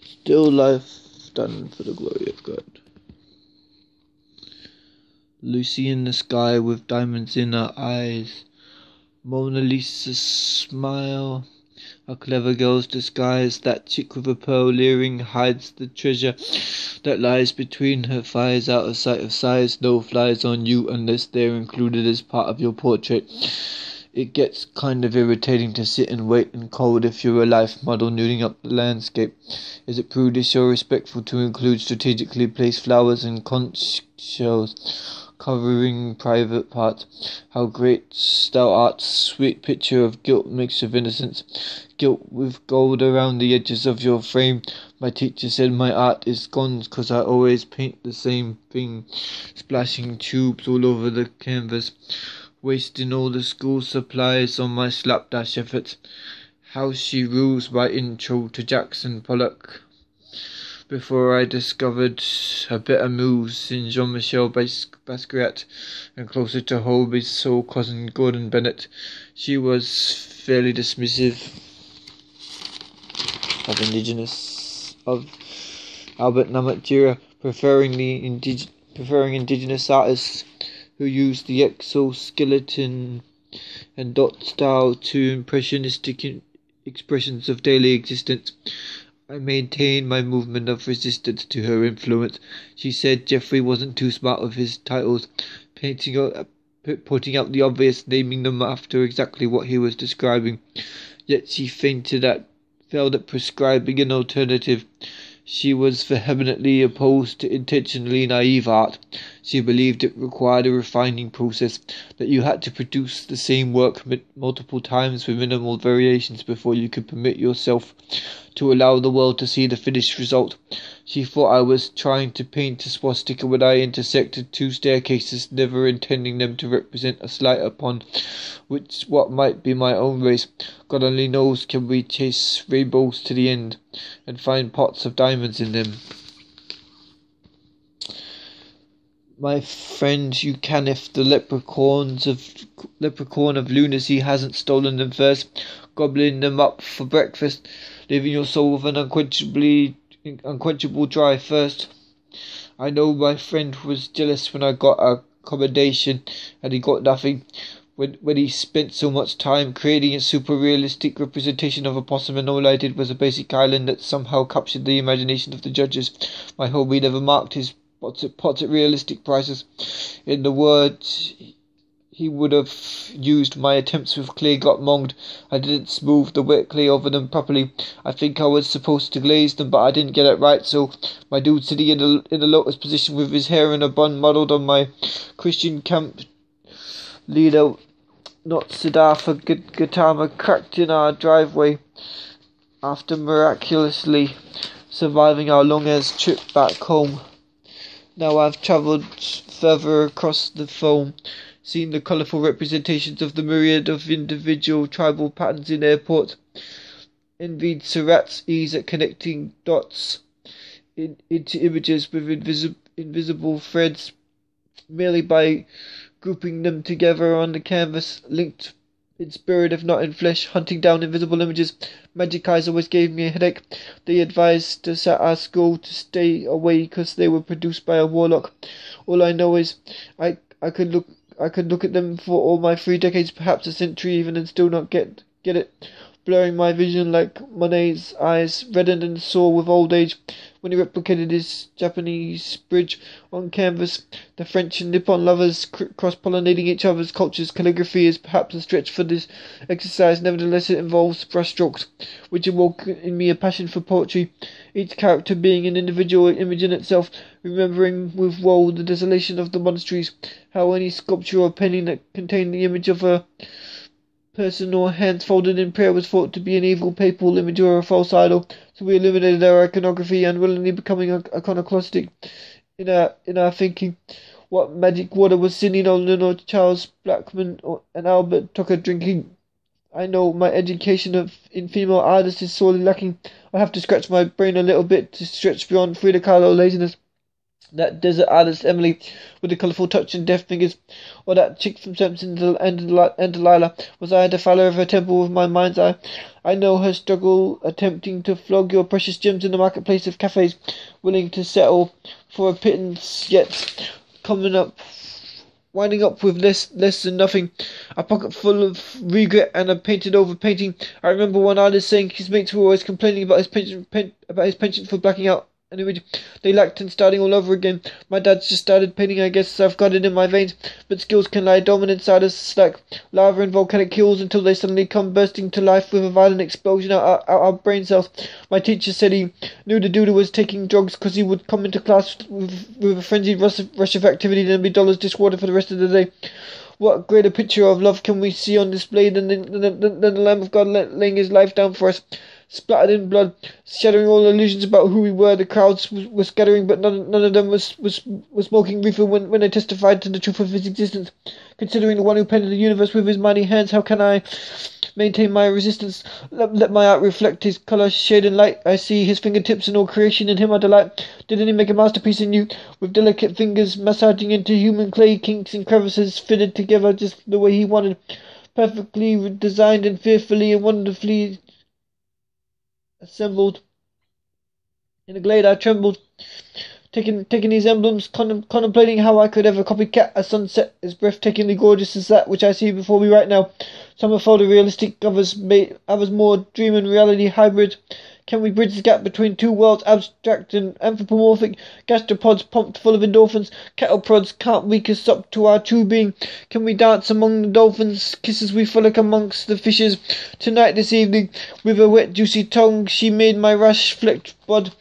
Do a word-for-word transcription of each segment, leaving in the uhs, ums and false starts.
Still life done for the glory of God. Lucy in the sky with diamonds in her eyes. Mona Lisa's smile. A clever girl's disguise. That chick with a pearl earring hides the treasure that lies between her thighs. Out of sight of size. No flies on you unless they're included as part of your portrait. It gets kind of irritating to sit and wait and cold if you're a life model nuding up the landscape. Is it prudish or respectful to include strategically placed flowers and conch shells covering private parts? How great thou art, sweet picture of guilt mixed with innocence, gilt with gold around the edges of your frame. My teacher said my art is gone 'cause I always paint the same thing, splashing tubes all over the canvas, wasting all the school supplies on my slapdash efforts. How she rules my intro to Jackson Pollock. Before I discovered a better muse in Jean-Michel Basquiat and closer to Holbe's soul cousin Gordon Bennett, she was fairly dismissive of indigenous of Albert Namatjira, preferring the indig, preferring indigenous artists who used the exoskeleton and dot style to impressionistic expressions of daily existence. I maintained my movement of resistance to her influence. She said Jeffrey wasn't too smart with his titles, painting out, putting out the obvious, naming them after exactly what he was describing. Yet she fainted at, failed at prescribing an alternative. She was vehemently opposed to intentionally naive art. She believed it required a refining process, that you had to produce the same work multiple times with minimal variations before you could permit yourself to allow the world to see the finished result. She thought I was trying to paint a swastika when I intersected two staircases, never intending them to represent a slight upon which what might be my own race. God only knows can we chase rainbows to the end and find pots of diamonds in them. My friend, you can if the leprechauns of leprechaun of lunacy hasn't stolen them first, gobbling them up for breakfast, leaving your soul with an unquenchably unquenchable dry thirst. I know my friend was jealous when I got a commendation and he got nothing. When when he spent so much time creating a super realistic representation of a possum and all I did was a basic island that somehow captured the imagination of the judges. My hobby never marked his pots at, pots at realistic prices. In the words he would have used, my attempts with clay got monged. I didn't smooth the wet clay over them properly. I think I was supposed to glaze them, but I didn't get it right, so my dude sitting in a, in a lotus position with his hair in a bun modelled on my Christian camp leader, not Siddhartha Gautama, cracked in our driveway after miraculously surviving our long-ass trip back home. Now I've travelled further across the foam, seen the colourful representations of the myriad of individual tribal patterns in airports, envied Surratt's ease at connecting dots in, into images with invisi- invisible threads, merely by grouping them together on the canvas, linked in spirit if not in flesh, hunting down invisible images. Magic eyes always gave me a headache. They advised us at our school to stay away because they were produced by a warlock. All I know is I I could look I could look at them for all my three decades, perhaps a century even, and still not get get it. Blurring my vision like Monet's eyes, reddened and sore with old age, when he replicated his Japanese bridge on canvas. The French and Nippon lovers cr- cross-pollinating each other's cultures. Calligraphy is perhaps a stretch for this exercise, nevertheless it involves brushstrokes, which awoke in me a passion for poetry, each character being an individual image in itself, remembering with woe the desolation of the monasteries, how any sculpture or painting that contained the image of a person or hands folded in prayer was thought to be an evil papal image or a false idol, so we eliminated our iconography, unwillingly becoming iconoclastic in our in our thinking. What magic water was Sidney Nolan or Charles Blackman or and Albert Tucker drinking? I know my education of in female artists is sorely lacking. I have to scratch my brain a little bit to stretch beyond Frida Kahlo laziness. That desert artist Emily with the colourful touch and deft fingers, or that chick from Simpson and Delilah. Was I to follow of her temple with my mind's eye? I know her struggle, attempting to flog your precious gems in the marketplace of cafes, willing to settle for a pittance, yet coming up, winding up with less less than nothing, a pocket full of regret and a painted over painting. I remember one artist saying his mates were always complaining about his pension, pen, about his penchant for blacking out an image they lacked and starting all over again. My dad's just started painting. I guess I've got it in my veins, but skills can lie dormant inside us like lava and volcanic hills until they suddenly come bursting to life with a violent explosion out, out, out our brain cells. My teacher said he knew the dude was taking drugs because he would come into class with, with a frenzied rush of, rush of activity, then be dollars dishwater for the rest of the day. What greater picture of love can we see on display than the, than the, than the Lamb of God laying his life down for us? Splattered in blood, shattering all illusions about who we were. The crowds were scattering, but none, none of them was, was, was smoking reefer when, when they testified to the truth of his existence. Considering the one who painted the universe with his mighty hands, how can I maintain my resistance? Let, let my art reflect his colour, shade and light. I see his fingertips and all creation in him I delight. Didn't he make a masterpiece in you, with delicate fingers massaging into human clay, kinks and crevices fitted together just the way he wanted, perfectly designed and fearfully and wonderfully assembled. In the glade I trembled, taking taking these emblems, con contemplating how I could ever copycat a sunset as breathtakingly gorgeous as that which I see before me right now. Some are photorealistic, others may, others more dream and reality hybrid. Can we bridge the gap between two worlds, abstract and anthropomorphic? Gastropods pumped full of endorphins, cattle prods can't wake us up to our true being. Can we dance among the dolphins, kisses we frolic amongst the fishes? Tonight, this evening, with her wet juicy tongue, she made my rash flecked bud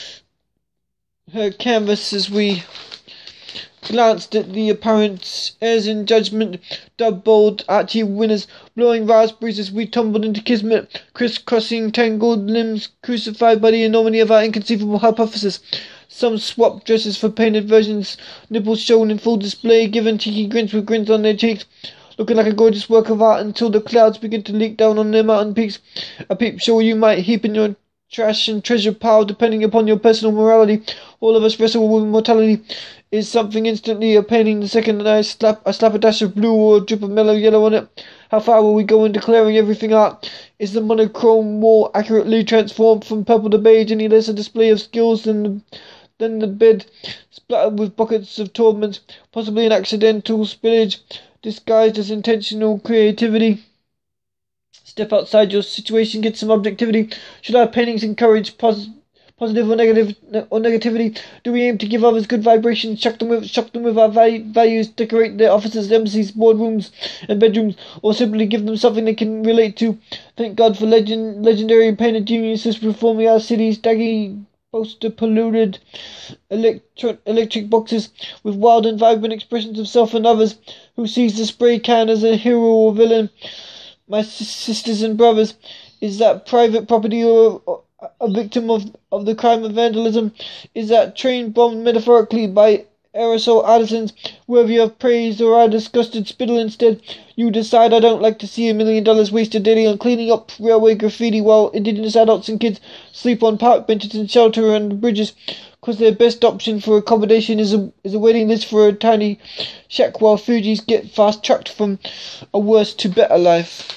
her canvas as we glanced at the apparent airs in judgment, dub bold archy winners, blowing raspberries as we tumbled into kismet, criss-crossing tangled limbs, crucified by the enormity of our inconceivable hypothesis. Some swapped dresses for painted versions, nipples shown in full display, given cheeky grins with grins on their cheeks, looking like a gorgeous work of art until the clouds begin to leak down on their mountain peaks. A peep show you might heap in your trash and treasure pile depending upon your personal morality. All of us wrestle with mortality. Is something instantly a painting the second that I slap I slap a dash of blue or a drip of mellow yellow on it? How far will we go in declaring everything art? Is the monochrome more accurately transformed from purple to beige any less a display of skills than the, than the bed splattered with buckets of torment, possibly an accidental spillage disguised as intentional creativity? Step outside your situation, get some objectivity. Should our paintings encourage positive Positive or negative or negativity? Do we aim to give others good vibrations, shock them with shock them with our value, values, decorate their offices, embassies, boardrooms, and bedrooms, or simply give them something they can relate to? Thank God for legend, legendary painter geniuses performing our city's daggy, poster polluted electro electric boxes with wild and vibrant expressions of self and others. Who sees the spray can as a hero or villain? My sisters and brothers, is that private property or, or a victim of, of the crime of vandalism? Is that train bombed metaphorically by aerosol artisans worthy of praise, or our disgusted spittle instead? You decide. I don't like to see a million dollars wasted daily on cleaning up railway graffiti while indigenous adults and kids sleep on park benches and shelter under bridges, because their best option for accommodation is a, is a waiting list for a tiny shack while Fugees get fast-tracked from a worse to better life.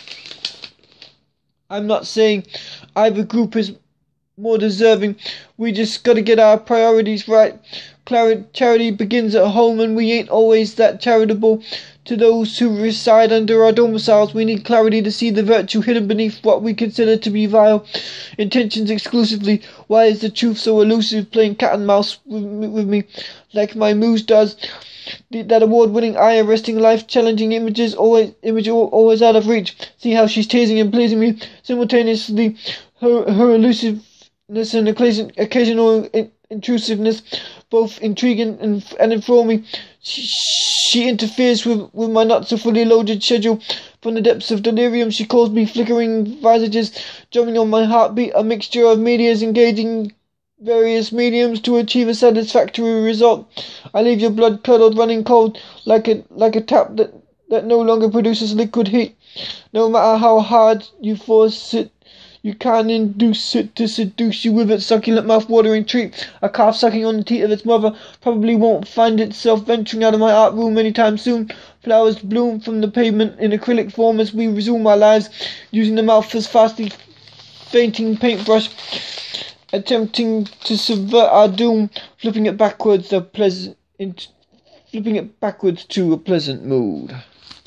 I'm not saying either group is more deserving. We just gotta get our priorities right. Clar charity begins at home, and we ain't always that charitable to those who reside under our domiciles. We need clarity to see the virtue hidden beneath what we consider to be vile intentions exclusively. Why is the truth so elusive, playing cat and mouse with me, with me like my muse does? That award-winning eye arresting, life-challenging images, always image always out of reach. See how she's teasing and pleasing me simultaneously. Her her elusiveness and occasional intrusiveness both intrigue and, and enthrall me. She, she interferes with, with my not so fully loaded schedule. From the depths of delirium she calls me flickering visages, drumming on my heartbeat, a mixture of medias engaging various mediums to achieve a satisfactory result. I leave your blood curdled, running cold, like a like a tap that, that no longer produces liquid heat. No matter how hard you force it, You can't induce it to seduce you with its succulent mouth-watering treat. A calf sucking on the teat of its mother probably won't find itself venturing out of my art room anytime soon. Flowers bloom from the pavement in acrylic form as we resume our lives, using the mouth as fastly fainting paintbrush, attempting to subvert our doom, flipping it backwards, a pleasant, flipping it backwards to a pleasant mood.